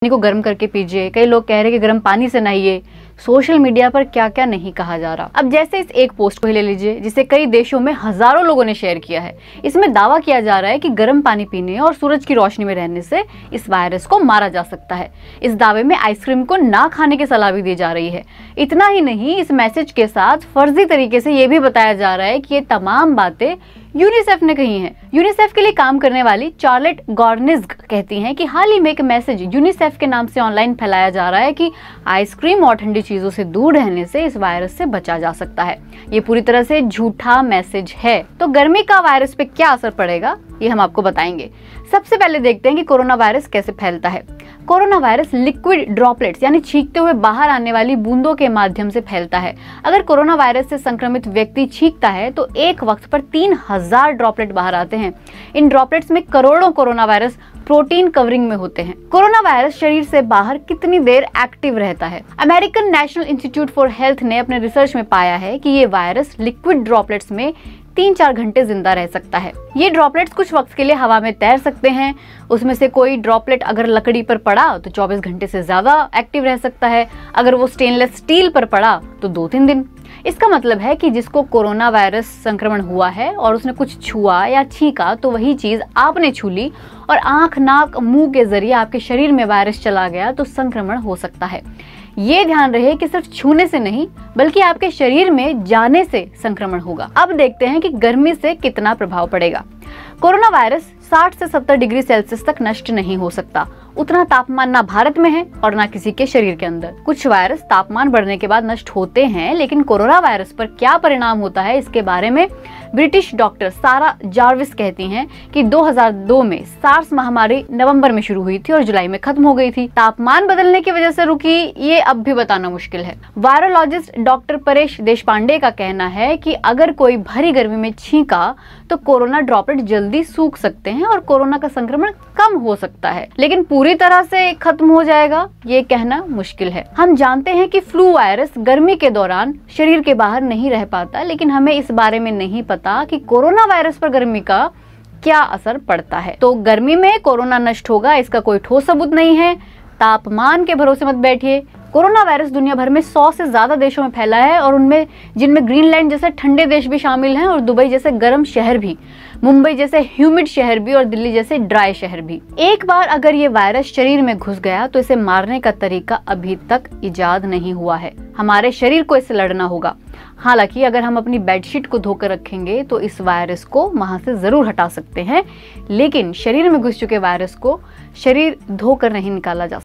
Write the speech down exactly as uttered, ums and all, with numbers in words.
पानी को गर्म करके पीजिए, कई लोग कह रहे हैं कि गर्म पानी से नहाइए। सोशल मीडिया पर क्या क्या नहीं कहा जा रहा। अब जैसे इस एक पोस्ट को ही ले लीजिए जिसे कई देशों में हजारों लोगों ने शेयर किया है। इसमें दावा किया जा रहा है कि गर्म पानी पीने और सूरज की रोशनी में रहने से इस वायरस को मारा जा सकता है। इस दावे में आइसक्रीम को ना खाने की सलाह भी दी जा रही है। इतना ही नहीं, इस मैसेज के साथ फर्जी तरीके से ये भी बताया जा रहा है कि ये तमाम बातें यूनिसेफ ने कही हैं। यूनिसेफ के लिए काम करने वाली चार्लेट गॉर्निज्ग कहती हैं कि हाल ही में एक मैसेज यूनिसेफ के नाम से ऑनलाइन फैलाया जा रहा है कि आइसक्रीम और ठंडी चीजों से दूर रहने से इस वायरस से बचा जा सकता है। ये पूरी तरह से झूठा मैसेज है। तो गर्मी का वायरस पे क्या असर पड़ेगा, ये हम आपको बताएंगे। सबसे पहले देखते हैं कि कोरोना वायरस कैसे फैलता है। कोरोना वायरस लिक्विड ड्रॉपलेट्स यानी छींकते हुए बाहर आने वाली बूंदों के माध्यम से फैलता है। अगर कोरोना वायरस से संक्रमित व्यक्ति छींकता है तो एक वक्त पर तीन हजार ड्रॉपलेट बाहर आते हैं। इन ड्रॉपलेट्स में करोड़ों कोरोना वायरस प्रोटीन कवरिंग में होते हैं। कोरोना वायरस शरीर से बाहर कितनी देर एक्टिव रहता है? American national institute for health ने अपने रिसर्च में पाया है कि ये वायरस लिक्विड ड्रॉपलेट्स में तीन चार घंटे जिंदा रह सकता है। ये ड्रॉपलेट्स कुछ वक्त के लिए हवा में तैर सकते हैं। उसमें से कोई ड्रॉपलेट अगर लकड़ी पर पड़ा तो चौबीस घंटे से ज्यादा एक्टिव रह सकता है। अगर वो स्टेनलेस स्टील पर पड़ा तो दो तीन दिन। इसका मतलब है कि जिसको कोरोना वायरस संक्रमण हुआ है और उसने कुछ छुआ या छींका तो वही चीज आपने छू ली और आंख, नाक, मुंह के जरिए आपके शरीर में वायरस चला गया तो संक्रमण हो सकता है। ये ध्यान रहे कि सिर्फ छूने से नहीं बल्कि आपके शरीर में जाने से संक्रमण होगा। अब देखते हैं कि गर्मी से कितना प्रभाव पड़ेगा। कोरोना वायरस साठ से सत्तर डिग्री सेल्सियस तक नष्ट नहीं हो सकता। उतना तापमान ना भारत में है और ना किसी के शरीर के अंदर। कुछ वायरस तापमान बढ़ने के बाद नष्ट होते हैं, लेकिन कोरोना वायरस पर क्या परिणाम होता है इसके बारे में ब्रिटिश डॉक्टर सारा जार्विस कहती हैं कि दो हज़ार दो में सार्स महामारी नवंबर में शुरू हुई थी और जुलाई में खत्म हो गई थी। तापमान बदलने की वजह से रुकी, ये अब भी बताना मुश्किल है। वायरोलॉजिस्ट डॉक्टर परेश देशपांडे का कहना है कि अगर कोई भरी गर्मी में छींका तो कोरोना ड्रॉपलेट जल्दी सूख सकते हैं और कोरोना का संक्रमण कम हो सकता है, लेकिन पूरी तरह से खत्म हो जाएगा ये कहना मुश्किल है। हम जानते हैं कि फ्लू वायरस गर्मी के दौरान शरीर के बाहर नहीं रह पाता, लेकिन हमें इस बारे में नहीं पता कि कोरोना वायरस पर गर्मी का क्या असर पड़ता है। तो गर्मी में कोरोना नष्ट होगा इसका कोई ठोस सबूत नहीं है। तापमान के भरोसे मत बैठिए। कोरोना वायरस दुनिया भर में सौ से ज्यादा देशों में फैला है और उनमें जिनमें ग्रीनलैंड जैसे ठंडे देश भी शामिल हैं और दुबई जैसे गर्म शहर भी, मुंबई जैसे ह्यूमिड शहर भी और दिल्ली जैसे ड्राई शहर भी। एक बार अगर ये वायरस शरीर में घुस गया तो इसे मारने का तरीका अभी तक इजाद नहीं हुआ है। हमारे शरीर को इससे लड़ना होगा। हालांकि अगर हम अपनी बेडशीट को धोकर रखेंगे तो इस वायरस को वहां से जरूर हटा सकते हैं, लेकिन शरीर में घुस चुके वायरस को शरीर धोकर नहीं निकाला जा सकता।